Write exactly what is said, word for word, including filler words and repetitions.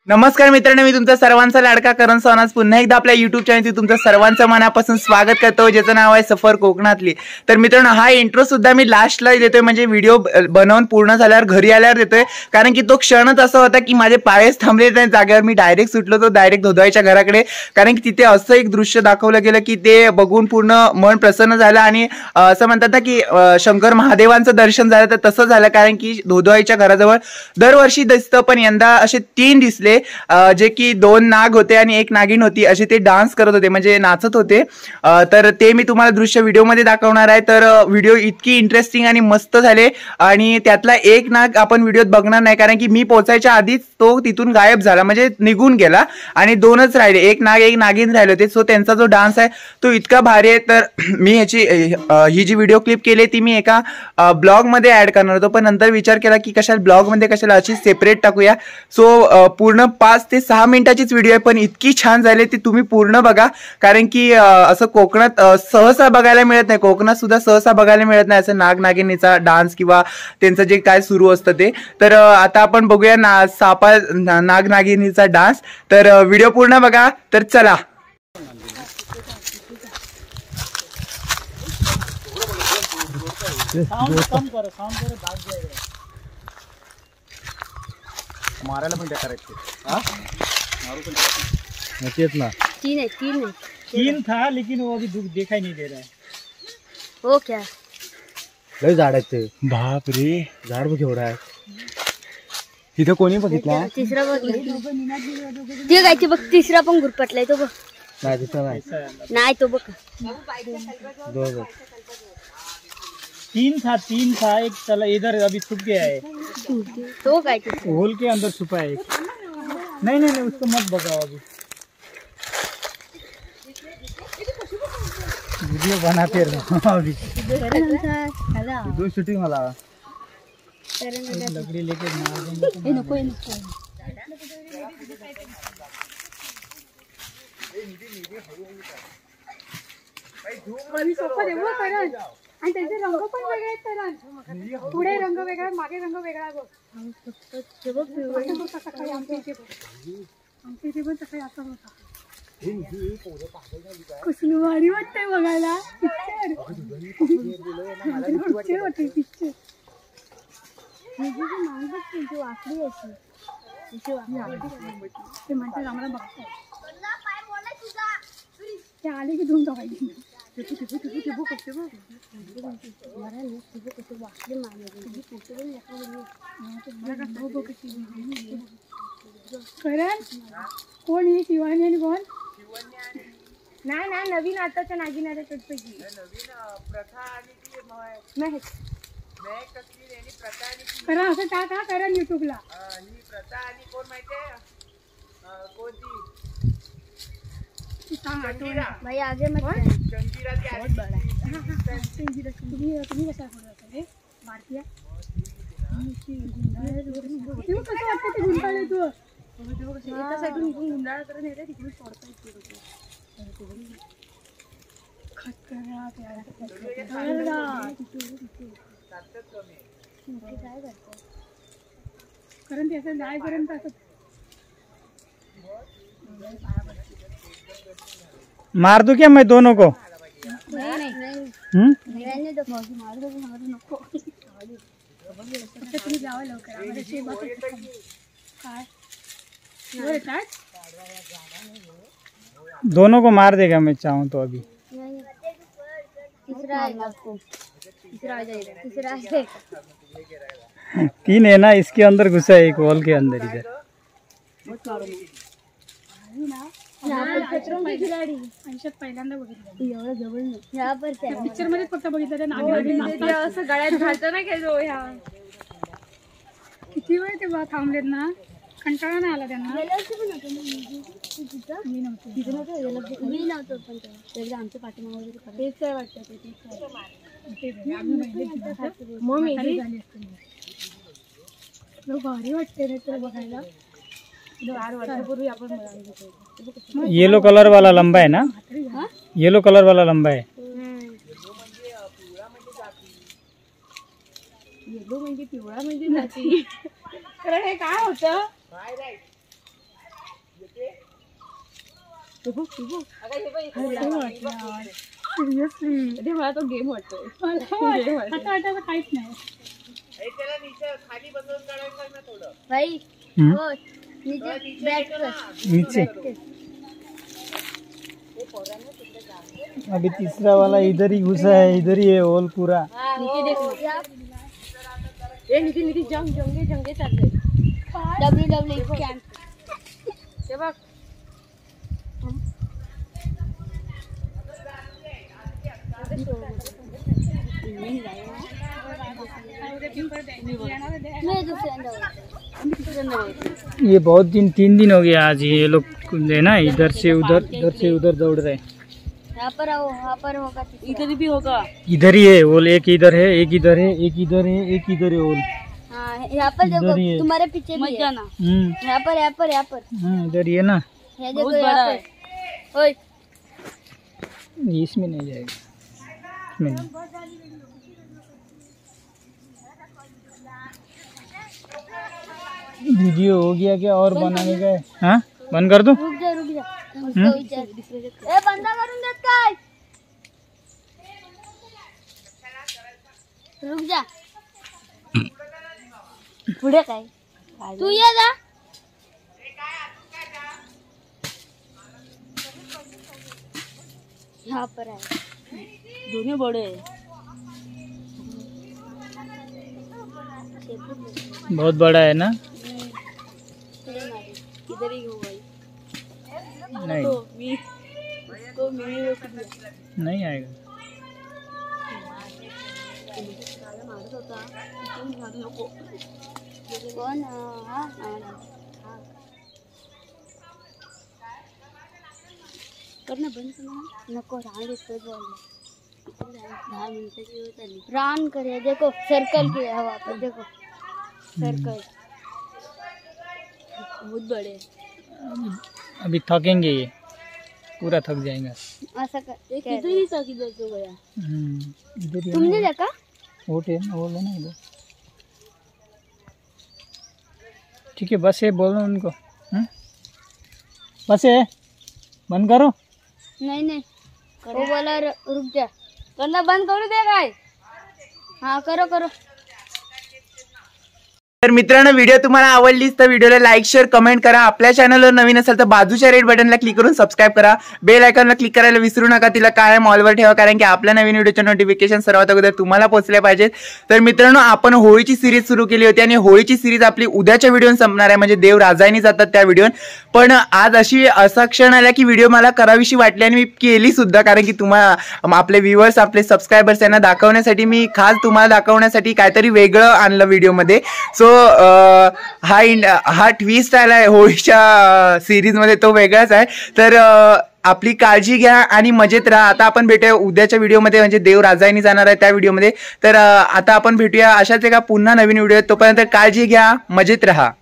नमस्कार मित्रांनो, मी तुमचा सर्वांचा लाडका करण सोनास पुन्हा एकदा आपल्या युट्यूब चॅनलवर तुमचं सर्वांचं मनापासून स्वागत करतो, ज्याचं नाव आहे सफर कोकणातली। तर मित्रांनो, हा इंट्रो सुद्धा मी लास्टला देतोय, म्हणजे व्हिडिओ बनवून पूर्ण झाल्यावर घरी आल्यावर देतोय, कारण की तो क्षणच असा होता की माझे पायच थांबले त्या जागेवर। मी डायरेक्ट सुटलो तो डायरेक्ट धोधवाईच्या घराकडे, कारण की तिथे असं एक दृश्य दाखवलं गेलं की ते बघून पूर्ण मन प्रसन्न झालं। आणि असं म्हणतात ना की शंकर महादेवांचं दर्शन झालं, तर तसं झालं, कारण की धोधवाईच्या घराजवळ दरवर्षी दिसतं, पण यंदा असे तीन दिसले, जे की दोन नाग होते आणि एक नागिन होती, असे ते डान्स करत होते, म्हणजे नाचत होते। तर ते मी तुम्हाला दृश्य व्हिडिओ मध्ये दाखवणार आहे। तर व्हिडिओ इतकी इंटरेस्टिंग आणि मस्त झाले, आणि त्यातला एक नाग आपण व्हिडिओत बघणार नाही, कारण की मी पोहोचायच्या आधीच तो तिथून गायब झाला, म्हणजे निघून गेला, आणि दोनच राहिले, एक नाग एक नागिन राहिले होते। सो त्यांचा जो डान्स आहे तो इतका भारी आहे। तर मी ह्याची ही जी व्हिडिओ क्लिप केली ती मी एका ब्लॉग मध्ये ऍड करणार होतो, पण नंतर विचार केला की कशाला ब्लॉग मध्ये कशाला अशी सेपरेट टाकूया। सो पूर्ण पाच ते सहा मिनिटाचीच व्हिडिओ आहे, पण इतकी छान झाली ती तुम्ही पूर्ण बघा, कारण की असं कोकणात सहसा बघायला मिळत नाही, कोकणात सुद्धा सहसा बघायला मिळत नाही असं नाग नागिनीचा डान्स किंवा त्यांचं जे काय सुरू असतं ते। तर आता आपण बघूया ना सापा नाग नागिनीचा डान्स। तर व्हिडिओ पूर्ण बघा, तर चला। मारायला पण करायचे हाँ मारू पण नचेत ना। तीन है तीन है तीन था, लेकिन वो अभी दुख दिखाई नहीं दे रहा है। वो क्या लय झाड आहेत ते, बाप रे, झाड बघ एवढा आहे। तिथे कोणी बघितला? तिसरा बघ ते काय ते बघ, तिसरा पण गुरपटलाय तो बघ। नाही दिसला नाही, नाही तो बघ दोन तीन था तीन था एक चला इधर अभी छुप गया है, तो काय ते होल के अंदर छुपा है एक। नहीं नहीं नहीं उसको मत बगाओ, अभी वीडियो बनाते रहो अभी। दो शूटिंग वाला लकड़ी लेके मार देंगे। नको नको आणि सोपं देऊ करण, आणि त्यांचे रंग पण वेगळे आहेत करण, पुढे रंग वेगळा मागे रंग वेगळा बघ। सकाळी आमच्या इथे आमच्या इथे पण सकाळी असा होता, कसलं भारी वाटतंय बघायला पिक्चर पिक्चर होते पिक्चर। वाकडी अशी ते म्हणतात आम्हाला बघताय, ते आले की धुवून टाकायची। करण कोण ही शिवानी आणि कोण? नाही नाही नवीन आताच्या नागिन आहे त्यापैकी करा असं टाक हा करण युट्यूबला। भाई आगे मत तुम्ही तुम्ही कशा रे भारतीय कसं वाटतं ते गुंडाळे तू एका साईडून निघून गुंडाळा करत येते, तिकडून सोडता येते खत करा काय करतो कारण ते असं जायपर्यंत असं मार दूं क्या मैं दोनों को? नहीं नहीं हम्म रहने दो मौजी, मार दो मार दो नको। फक्त तुम्ही जावं लवकर, आम्हाला शेवा काय वर येतात दोनों को मार देगा मैं चाहूँ तो अभी। तीसरा आएगा आपको, तीसरा आ जाएगा, तीसरा आएगा। तीन है ना, इसके अंदर घुसा है एक वॉल के अंदर इधर। आयुष्यात पहिल्यांदा बघितलं एवढं जवळ नाही, ह्या पर पिक्चर मध्ये फक्त बघितलं ते नागिन असं गळ्यात घालतो ना काय जो ह्या किती वेळ ते थांबलेत ना, कंटाळा नाही आला त्यांना। मी नव्हतो मी नव्हतो पण तेवढं आमच्या पाठीमागे तेच काय वाटतं ते भारी वाटते रे तुला बघायला। चार वर्षापूर्वी आपण येलो कलर वाला लंबा है ना, येलो कलर वाला लंबा है। येलो म्हणजे पिवळा म्हणजे जाती। कारण हे काय होतं सिरियसली मला तो गेम वाटतोय आता आता काहीच नाही भाई हम्म? वो नीचे बैठ कर नीचे अभी तीसरा वाला इधर ही घुसा है, इधर ही है होल पूरा। नीचे देख ए नीचे नीचे जंग जंगे जंगे चालले डब्ल्यू डब्ल्यू कॅम्प ते बघ मैं दुसऱ्यांदा ये बहुत दिन तीन दिन हो गया आज ये लोग है ना इधर से उधर इधर से उधर दौड़ रहे हैं। यहाँ पर आओ, यहाँ पर होगा इधर भी होगा इधर ही है ओल, एक इधर है एक इधर है एक इधर है एक इधर है ओल। हाँ यहाँ पर देखो इधर ही है। तुम्हारे पीछे भी है। जाना हम्म यहाँ पर यहाँ पर यहाँ पर हम्म, इधर ही है ना। ये देखो बहुत यहाँ बड़ा पर ओए इसमें नहीं जाएगा, इसमें नहीं। वीडियो हो गया क्या और बनाने का है? हाँ बंद कर दो। रुक जा रुक जा उसको विचार ए बंदा करून देत काय रुक जा पुढे काय तू ये जा यहाँ पर है दोन्ही बड़े बहुत बड़ा है ना। इधर ही होगा नहीं तो मी तो मी नहीं आएगा। मारत होता इथून मारू नको कोण हा कर ना बंद कर ना नको रान देतो बोल दहा मिनिटाची वेळ झाली रान करे देखो सर्कल किया है वहाँ पर देखो सर्कल बहुत बड़े अभी थकेंगे ये, पूरा थक जाएगा। ऐसा कर एक इधर ही था किधर तो गया हम्म, इधर ही है तुमने ना। देखा वोट है ना, वो लेना इधर। ठीक है बस है, बोलो उनको। हम्म? बस है, बंद करो। नहीं नहीं वो बोला र- रुक जा करना बंद करू दे काय हाँ करो करो तर मित्रांनो व्हिडिओ तुम्हाला आवडलीच तर व्हिडिओला लाईक शेअर कमेंट करा। आपल्या चॅनलवर नवीन असेल तर बाजूच्या रेड बटनला क्लिक करून सबस्क्राईब करा, बेल आयकॉनला क्लिक करायला विसरू नका, तिला कायम ऑलवर ठेवा कारण की आपल्या नवीन व्हिडिओचे नोटिफिकेशन सर्वात अगोदर तुम्हाला पोहोचले पाहिजेत। तर मित्रांनो आपण होळीची सिरीज सुरू केली होती आणि होळीची सिरीज आपली उद्याच्या व्हिडिओन संपणार आहे, म्हणजे देव राजायनी जातात त्या व्हिडिओन। पण आज अशी असा क्षण आला की व्हिडिओ मला करावीशी वाटली आणि मी केली सुद्धा, कारण की तुम्हाला आपले व्ह्युअर्स आपले सबस्क्रायबर्स यांना दाखवण्यासाठी मी खास तुम्हाला दाखवण्यासाठी काहीतरी वेगळं आणलं व्हिडिओमध्ये। सो हा इन हा ट्विस्ट आलाय होळीच्या सिरीज मध्ये, तो वेगळाच आहे। तर आपली काळजी घ्या आणि मजेत राहा। आता आपण भेटूया उद्याच्या व्हिडिओमध्ये, म्हणजे देव राजायनी जाणार आहे त्या व्हिडिओमध्ये। तर आता आपण भेटूया अशाच एका पुन्हा नवीन व्हिडिओ, तोपर्यंत काळजी घ्या, मजेत राहा।